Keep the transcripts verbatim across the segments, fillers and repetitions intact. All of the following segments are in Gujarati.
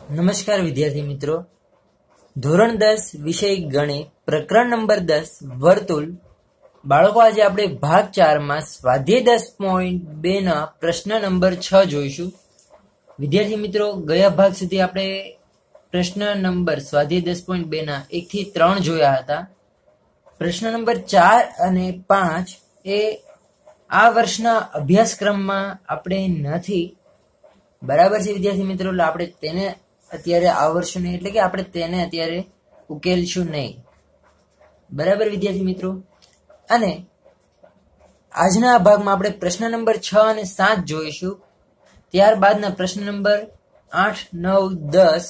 નમસ્કાર વિદ્યાર્થી મિત્રો, ધોરણ દસ વિષય ગણિત પ્રકરણ નંબર દસ વર્તુળ. બાળકો, આજે આપણે ભાગ ચારમાં સ્વાધ્યાય દસ પોઈન્ટ બે ના પ્રશ્ન નંબર છ જોઈશું. વિદ્યાર્થી મિત્રો, ગયા ભાગ સુધી આપણે પ્રશ્ન નંબર સ્વાધ્યાય દસ પોઈન્ટ બે ના એક થી ત્રણ જોયા હતા. પ્રશ્ન નંબર ચાર અને પાંચ એ આ વર્ષના અભ્યાસક્રમમાં આપણે નથી. બરાબર છે વિદ્યાર્થી મિત્રો, એટલે આપણે તેને અત્યારે આવડશું નહીં, એટલે કે આપણે તેને અત્યારે ઉકેલશું નહીં. બરાબર વિદ્યાર્થી મિત્રો, અને આજના આ ભાગમાં આપણે પ્રશ્ન નંબર છ અને સાત જોઈશું. ત્યારબાદના પ્રશ્ન નંબર આઠ, નવ, દસ,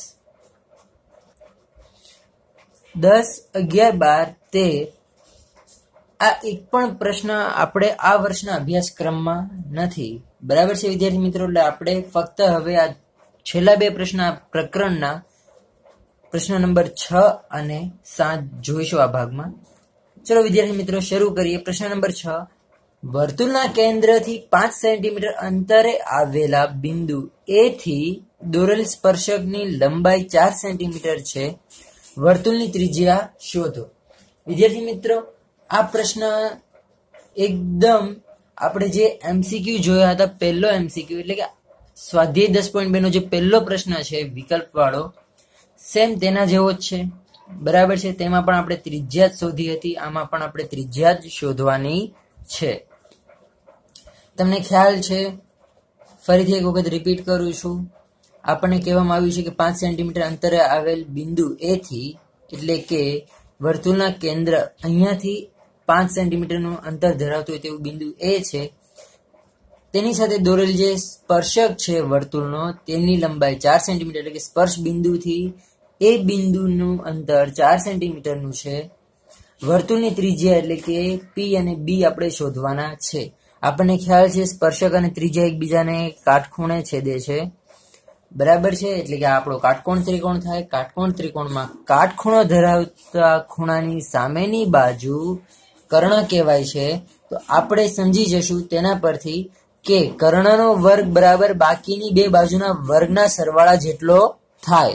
દસ, અગિયાર, બાર, તેર આ એક પણ પ્રશ્ન આપણે આ વર્ષના અભ્યાસક્રમમાં નથી. બરાબર છે વિદ્યાર્થી મિત્રો, એટલે આપણે ફક્ત હવે આ છેલ્લા બે પ્રશ્ન પ્રકરણના પ્રશ્ન નંબર છ અને સાત જોઈશું આ ભાગમાં. ચલો વિદ્યાર્થી મિત્રો, શરૂ કરીએ. પ્રશ્ન નંબર છ, વર્તુળના કેન્દ્રથી પાંચ સેન્ટીમીટર અંતરે આવેલા બિંદુ એ થી દોરેલ સ્પર્શકની લંબાઈ ચાર સેન્ટીમીટર છે. વર્તુળની ત્રિજ્યા શોધો. વિદ્યાર્થી મિત્રો, આ પ્રશ્ન એકદમ આપણે જે એમસીક્યુ જોયા હતા, પહેલો એમસીક્યુ એટલે કે સ્વાધ્યાય દસ પોઈન્ટ બે નો જે પહેલો પ્રશ્ન છે વિકલ્પ વાળો, સેમ તેના જેવો જ છે. બરાબર છે, તેમાં પણ આપણે ત્રિજ્યા જ શોધી હતી, આમાં પણ આપણે ત્રિજ્યા જ શોધવાની છે. તમને ખ્યાલ છે, ફરીથી એક વખત રિપીટ કરું છું. આપણને કહેવામાં આવ્યું છે કે પાંચ સેન્ટીમીટર અંતરે આવેલ બિંદુ એ થી, એટલે કે વર્તુળના કેન્દ્ર અહીંયાથી પાંચ સેન્ટીમીટરનું અંતર ધરાવતું હોય તેવું બિંદુ એ છે. તેની સાથે દોરેલ જે સ્પર્શક છે વર્તુળનો, તેની લંબાઈ ચાર સેન્ટીમીટર, એટલે કે સ્પર્શ બિંદુથી એ બિંદુનું અંતર ચાર સેન્ટીમીટરનું છે. વર્તુળની ત્રિજ્યા એટલે કે પી અને બી આપણે શોધવાના છે. આપણને ખ્યાલ છે સ્પર્શક અને ત્રિજ્યા એકબીજાને કાટખૂણે છેદે છે. બરાબર છે, એટલે કે આપણો કાટકોણ ત્રિકોણ થાય. કાટકોણ ત્રિકોણમાં કાટખૂણો ધરાવતા ખૂણાની સામેની બાજુ કર્ણ કહેવાય છે. તો આપણે સમજી જશું તેના પરથી કે કર્ણનો વર્ગ બરાબર બાકીની બે બાજુના વર્ગના સરવાળા જેટલો થાય.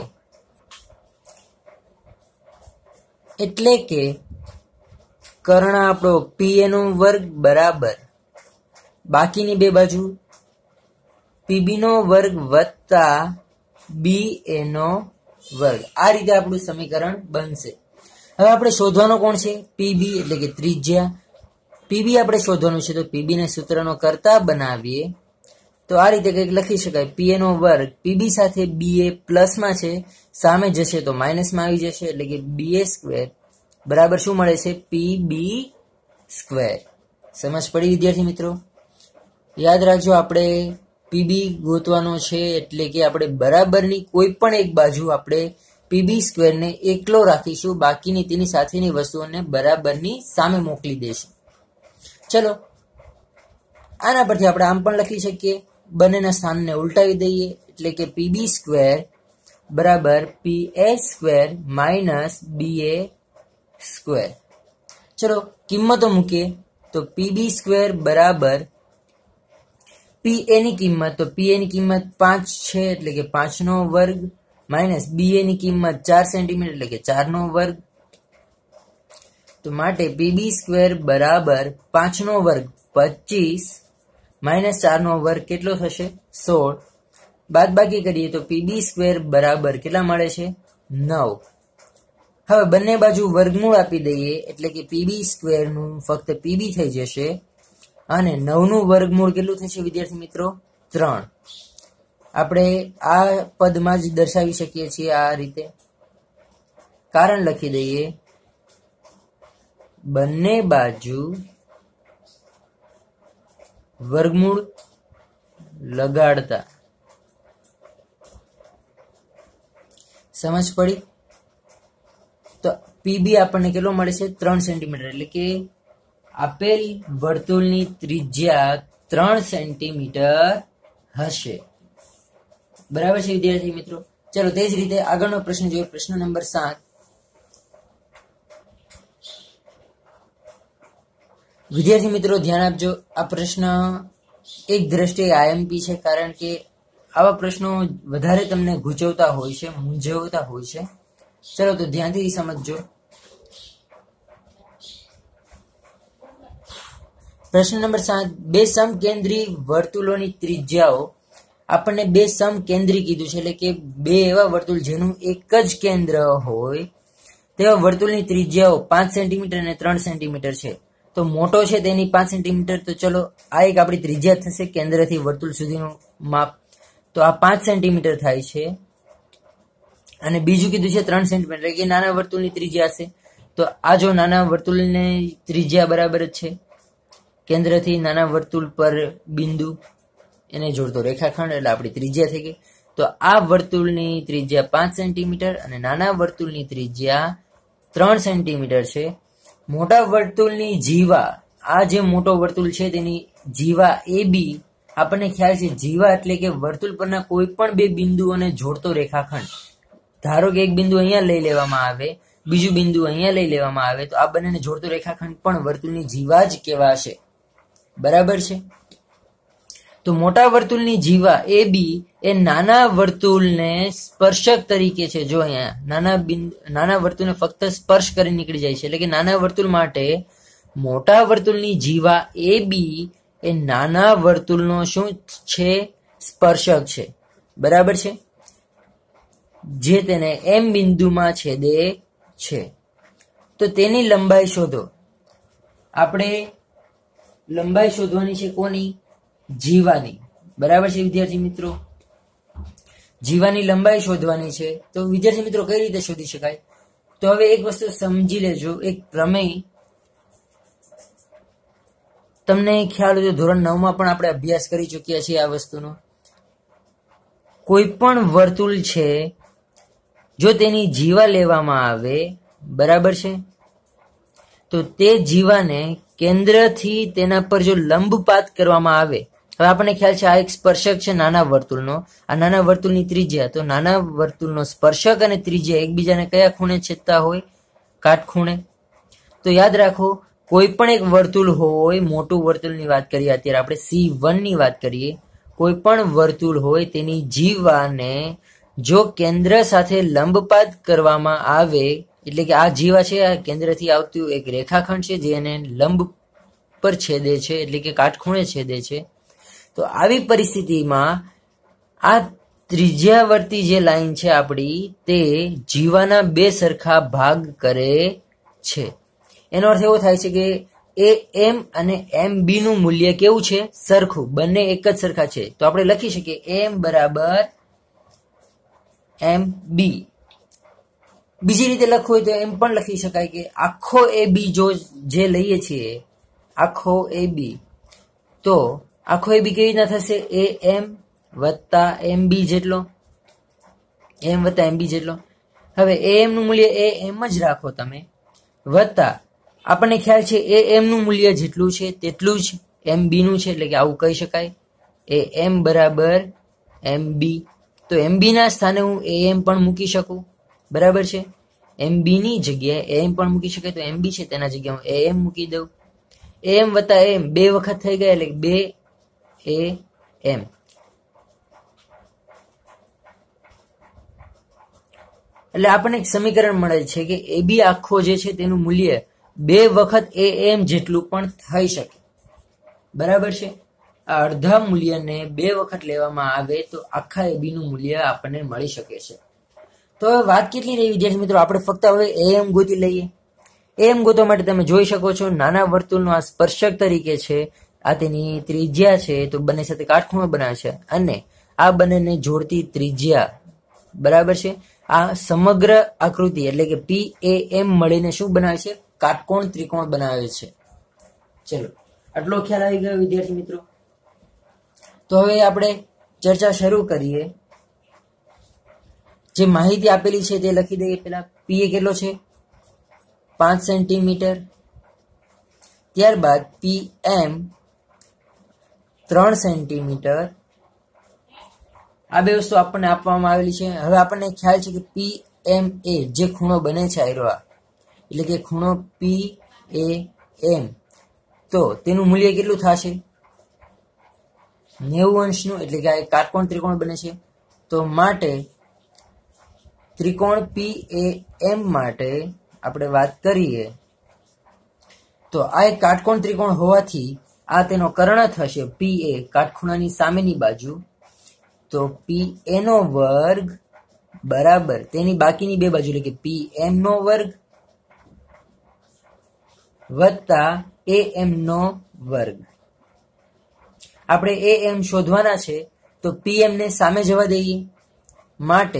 એટલે કે કર્ણ આપણો પી એ નો વર્ગ બરાબર બાકીની બે બાજુ પીબી નો વર્ગ વત્તા બી એ નો વર્ગ. આ રીતે આપણું સમીકરણ બનશે. હવે આપણે શોધવાનો કોણ છે? પીબી, એટલે કે ત્રિજ્યા. પીબી આપણે શોધવાનું છે, તો પીબી ને સૂત્રનો કરતા બનાવીએ તો આ રીતે કંઈક લખી શકાય. પી એ નો વર્ગ પીબી સાથે બી એ પ્લસમાં છે, સામે જશે તો માઇનસમાં આવી જશે, એટલે કે બી એ સ્ક્વેર બરાબર શું મળે છે? PB square. સમજ પડી વિદ્યાર્થી મિત્રો? યાદ રાખજો, આપણે પીબી ગોતવાનો છે, એટલે કે આપણે બરાબરની કોઈ પણ એક બાજુ આપણે પીબી સ્ક્વેરને એકલો રાખીશું, બાકીની તેની સાથેની વસ્તુઓને બરાબરની સામે મોકલી દઈશું. ચલો, આના પરથી આપણે આમ પણ લખી શકીએ, બંનેના સ્થાનને ઉલટાવી દઈએ, એટલે કે પીબી સ્ક્વેર બરાબર P A square minus B A square. ચલો કિંમતો મૂકીએ તો પીબી સ્ક્વેર બરાબર પી એ ની કિંમત, તો પી એ ની કિંમત પાંચ છે, એટલે કે પાંચ નો વર્ગ માઇનસ બી એ ની કિંમત ચાર સેન્ટીમીટર, એટલે કે ચાર નો વર્ગ. તો માટે પીબી સ્ક્વેર બરાબર પાંચ નો વર્ગ પચીસ માઇનસ ચાર નો વર્ગ કેટલો થશે? સોળ. બાદ બાકી કરીએ તો પીબી સ્ક્વેર બરાબર કેટલા મળે છે? નવ. હવે બંને બાજુ વર્ગમૂળ આપી દઈએ, એટલે કે પીબી સ્ક્વેર નું ફક્ત પીબી થઈ જશે, અને નવ નું વર્ગમૂળ કેટલું થશે વિદ્યાર્થી મિત્રો? ત્રણ. આપણે આ પદમાં જ દર્શાવી શકીએ છીએ આ રીતે. કારણ લખી દઈએ, બંને બાજુ વર્ગમૂળ લગાડતા. સમજ પડી? તો પીબી આપણને કેટલો મળે છે? ત્રણ સેન્ટીમીટર, એટલે કે આપેલ વર્તુળની ત્રિજ્યા ત્રણ સેન્ટીમીટર હશે. બરાબર છે વિદ્યાર્થી મિત્રો? ચલો તે જ રીતે આગળનો પ્રશ્ન જોઈએ. પ્રશ્ન નંબર સાત. વિદ્યાર્થી મિત્રો ધ્યાન આપજો, આ પ્રશ્ન એક દ્રષ્ટિએ આઈએમપી છે, કારણ કે આવા પ્રશ્નો વધારે તમને ગૂંચવતા હોય છે, મૂંઝવતા હોય છે. ચલો તો ધ્યાનથી સમજજો. પ્રશ્ન નંબર સાત, બે સમકેન્દ્રી વર્તુળોની ત્રિજ્યાઓ. આપણને બે સમકેન્દ્રી કીધું છે, એટલે કે બે એવા વર્તુળ જેનું એક જ કેન્દ્ર હોય તેવા વર્તુળની ત્રિજ્યાઓ પાંચ સેન્ટીમીટર અને ત્રણ સેન્ટીમીટર છે. તો મોટો છે તેની પાંચ સેન્ટીમીટર, તો ચલો આ એક આપણી ત્રિજ્યા થશે કેન્દ્રથી વર્તુળ સુધીનું માપ. તો આ પાંચ સેન્ટીમીટર થાય છે. અને બીજું કીધું છે ત્રણ સેન્ટીમીટર, એટલે કે નાના વર્તુળની ત્રિજ્યા હશે. તો આ જો નાના વર્તુળની ત્રિજ્યા બરાબર જ છે, કેન્દ્રથી નાના વર્તુળ પર બિંદુ એને જોડતો રેખાખંડ, એટલે આપણી ત્રિજ્યા થઈ ગઈ. તો આ વર્તુળની ત્રિજ્યા પાંચ સેન્ટીમીટર અને નાના વર્તુળની ત્રિજ્યા ત્રણ સેન્ટીમીટર છે. મોટા વર્તુળની જીવા, આ જે મોટો વર્તુળ છે તેની જીવા એ બી, આપણને ખ્યાલ છે જીવા એટલે કે વર્તુળ પરના કોઈ પણ બે બિંદુઓને જોડતો રેખાખંડ. ધારો કે એક બિંદુ અહીંયા લઈ લેવામાં આવે, બીજું બિંદુ અહીંયા લઈ લેવામાં આવે, તો આ બંનેને જોડતો રેખાખંડ પણ વર્તુળની જીવા જ કહેવાશે. બરાબર છે. તો મોટા વર્તુળની જીવા એ બી એ નાના વર્તુળને સ્પર્શક તરીકે છે. જો અહીંયા નાના બિંદુ નાના વર્તુળને ફક્ત સ્પર્શ કરી નીકળી જાય છે, એટલે કે નાના વર્તુળ માટે મોટા વર્તુળની જીવા એ બી એ નાના વર્તુળનો શું છે? સ્પર્શક છે. બરાબર છે, જે તેને એમ બિંદુમાં છેદે છે. તો તેની લંબાઈ શોધો. આપણે લંબાઈ શોધવાની છે કોની? જીવાની. બરાબર છે વિદ્યાર્થી મિત્રો, જીવાની લંબાઈ શોધવાની છે. તો વિદ્યાર્થી મિત્રો કઈ રીતે શોધી શકાય? તો હવે એક વસ્તુ સમજી લેજો, એક પ્રમેય તમને ખ્યાલ હોય તો ધોરણ નવ માં પણ આપણે અભ્યાસ કરી ચુક્યા છીએ આ વસ્તુનો. કોઈ પણ વર્તુળ છે, જો તેની જીવા લેવામાં આવે, બરાબર છે, તો તે જીવાને કેન્દ્રથી તેના પર જો લંબપાત કરવામાં આવે, હવે આપણને ખ્યાલ છે આ એક સ્પર્શક છે નાના વર્તુળનો, આ નાના વર્તુળની ત્રિજ્યા, તો નાના વર્તુળનો સ્પર્શક અને ત્રિજ્યા એકબીજાને કયા ખૂણે છેદતા હોય? કાટખૂણે. તો યાદ રાખો, કોઈ પણ એક વર્તુળ હોય, મોટું વર્તુળની વાત કરીએ, અત્યારે આપણે સી વન ની વાત કરીએ, કોઈ પણ વર્તુળ હોય તેની જીવાને જો કેન્દ્ર સાથે લંબપાત કરવામાં આવે, એટલે કે આ જીવા છે આ કેન્દ્રથી આવતું એક રેખાખંડ છે જે એને લંબ પર છેદે છે, એટલે કે કાટખૂણે છેદે છે. તો આવી પરિસ્થિતિમાં આ ત્રિજ્યાવર્તી જે લાઈન છે આપણી, તે જીવાના બે સરખા ભાગ કરે છે. એનો અર્થ એવો થાય છે કે એ એમ અને એમ બી નું મૂલ્ય કેવું છે? સરખું. બંને એક જ સરખા છે. તો આપણે લખી શકીએ એમ બરાબર એમ બી. બીજી રીતે લખવું હોય તો એમ પણ લખી શકાય કે આખો એ બી જો જે લઈએ છીએ, આખો એ બી, તો આખો એ બી કેવી રીતના થશે? એ એમ વત્તા એમ બી જેટલો, એમ વત્તા એમ બી જેટલો. હવે એ એમ નું મૂલ્ય એ એમ જ રાખો તમે, વત્તા આપણને ખ્યાલ છે એ એમ નું મૂલ્ય જેટલું છે તેટલું જ એમ બી નું છે, એટલે કે આવું કહી શકાય એ એમ બરાબર એમ બી. તો એમ બી ના સ્થાને હું એ એમ પણ મૂકી શકું. બરાબર છે, એમ બી ની જગ્યાએ એમ પણ મૂકી શકાય, તો એમ બી છે તેના જગ્યાએ હું એ એમ મૂકી દઉં. એમ વત્તા એમ બે વખત થઈ ગયા, એટલે બે એ એમ. એટલે આપણને એક સમીકરણ મળે છે કે એ બી આખો જે છે તેનું મૂલ્ય બે વખત એ એમ જેટલું પણ થઈ શકે. બરાબર છે, આ અડધા મૂલ્યને બે વખત લેવામાં આવે તો આખા એ બી નું મૂલ્ય આપણને મળી શકે છે. તો હવે વાત કેટલી રહી વિદ્યાર્થી મિત્રો? આપણે ફક્ત હવે એ એમ ગોતી લઈએ. એમ ગોતવા માટે તમે જોઈ શકો છો નાના વર્તુળનો આ સ્પર્શક તરીકે છે, આ તેની ત્રિજ્યા છે, તો બંને સાથે કાટખૂણો બનાવે છે, અને આ બંનેને જોડતી ત્રિજ્યા, બરાબર છે, આ સમગ્ર આકૃતિ એટલે કે પી એ એમ મળીને શું બનાવે છે? કાટકોણ ત્રિકોણ બનાવે છે. ચલો, આટલો ખ્યાલ આવી ગયો વિદ્યાર્થી મિત્રો. તો હવે આપણે ચર્ચા શરૂ કરીએ. જે માહિતી આપેલી છે તે લખી દઈએ. પેલા પી એ કેટલો છે? પાંચ સેન્ટીમીટર. ત્યારબાદ પી એમ ત્રણ સેન્ટીમીટર. આ બે વસ્તુ આપણને આપવામાં આવેલી છે. હવે આપણને ખ્યાલ છે કે પી એમ એ જે ખૂણો બને છે આયરો, એટલે કે ખૂણો પી એ એમ, તો તેનું મૂલ્ય કેટલું થશે? નેવું અંશનું, એટલે કે આ એક કાટકોણ ત્રિકોણ બને છે. તો માટે ત્રિકોણ પી એ એમ માટે આપણે વાત કરીએ તો આ એક કાટકોણ ત્રિકોણ હોવાથી આ તેનો કર્ણ થશે પી એ, કાટખૂણાની સામેની બાજુ. તો પી એ નો વર્ગ બરાબર તેની બાકીની બે બાજુ એટલે કે પી એમ નો વર્ગ વત્તા એ એમ નો વર્ગ. આપણે એ એમ શોધવાના છે તો પી એમ ને સામે જવા દઈએ. માટે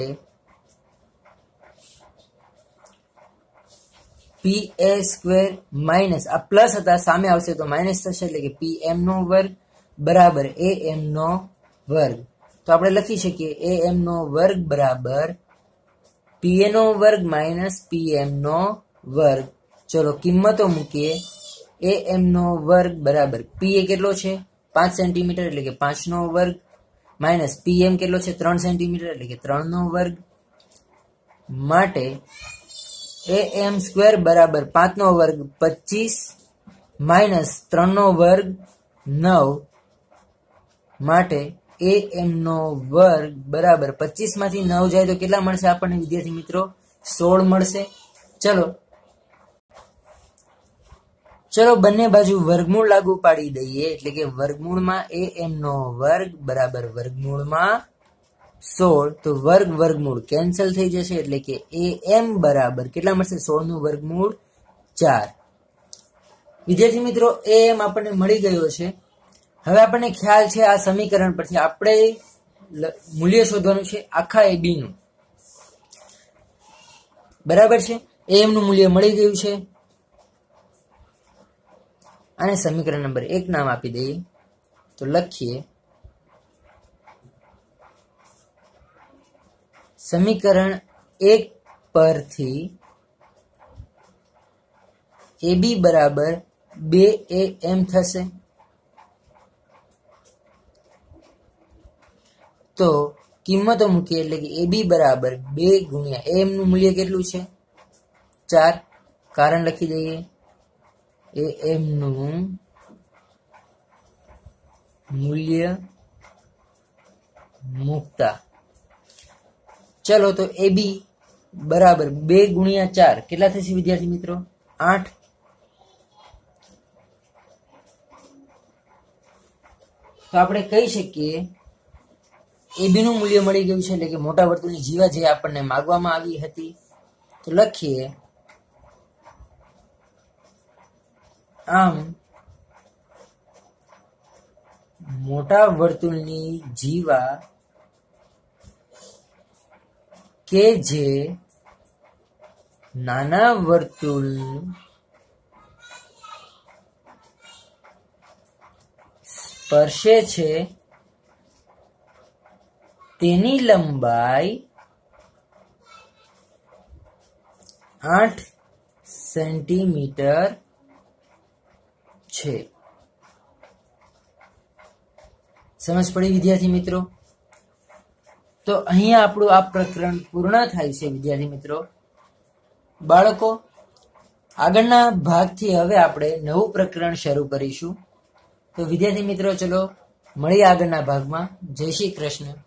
પી એ સ્ક્વેર માઇનસ આ પ્લસ હતા સામે આવશે તો માઇનસ થશે, એટલે કે પી એમ નો વર્ગ બરાબર એ એમ નો વર્ગ. તો આપણે લખી શકીએ એ એમ નો વર્ગ બરાબર પી એ નો વર્ગ માઇનસ પી એમ નો વર્ગ. ચલો કિંમતો મૂકીએ. એ એમ નો વર્ગ બરાબર પી એ કેટલો છે પાંચ સેન્ટીમીટર એટલે કે પાંચ નો વર્ગ માઇનસ પી એમ કેટલો છે ત્રણ સેન્ટીમીટર એટલે કે ત્રણ નો વર્ગ. માટે એ એમ સ્ક્વેર બરાબર પાંચ નો વર્ગ પચીસ માઇનસ ત્રણ નો વર્ગ નવ. માટે એ એમ નો વર્ગ બરાબર પચીસ માંથી નવ જાય તો કેટલા મળશે આપણને વિદ્યાર્થી મિત્રો? સોળ મળશે. ચલો ચલો બંને બાજુ વર્ગમૂળ લાગુ પાડી દઈએ, એટલે કે વર્ગમૂળમાં એ એમ નો વર્ગ બરાબર વર્ગમૂળમાં સોળ. તો વર્ગ વર્ગમૂળ કેન્સલ થઈ જશે, એટલે કે એ એમ બરાબર કેટલા મળશે? સોળ નું વર્ગમૂળ ચાર. વિદ્યાર્થી મિત્રો એ એમ આપણને મળી ગયો છે. હવે આપણને ખ્યાલ છે આ સમીકરણ પરથી આપણે મૂલ્ય શોધવાનું છે આખા એ બી નું. બરાબર છે, એ એમ નું મૂલ્ય મળી ગયું છે. આને સમીકરણ નંબર એક નામ આપી દઈએ. તો લખીએ સમીકરણ એક પરથી એ બી બરાબર બે એ એમ થશે. તો કિંમતો મૂકીએ, એટલે કે એ બી બરાબર બે ગુણ્યા એ એમ નું મૂલ્ય કેટલું છે? ચાર. કારણ લખી દઈએ એ એમ નું મૂલ્ય મૂકતા. ચલો તો એ બી બરાબર બે ગુણ્યા ચાર કેટલા થશે વિદ્યાર્થી મિત્રો? આઠ. તો આપણે કહી શકીએ એ બી નું મૂલ્ય મળી ગયું છે, એટલે કે મોટા વર્તુળની જીવા જે આપણને માગવામાં આવી હતી. તો લખીએ આમ મોટા વર્તુળની જીવા કે જે નાના વર્તુળ સ્પર્શે છે તેની લંબાઈ આઠ સેન્ટીમીટર છે. સમજ પડી વિદ્યાર્થી મિત્રો? તો અહીંયા આપણું આ પ્રકરણ પૂર્ણ થાય છે વિદ્યાર્થી મિત્રો. બાળકો આગળના ભાગથી હવે આપણે નવું પ્રકરણ શરૂ કરીશું. તો વિદ્યાર્થી મિત્રો ચલો મળીએ આગળના ભાગમાં. જય શ્રી કૃષ્ણ.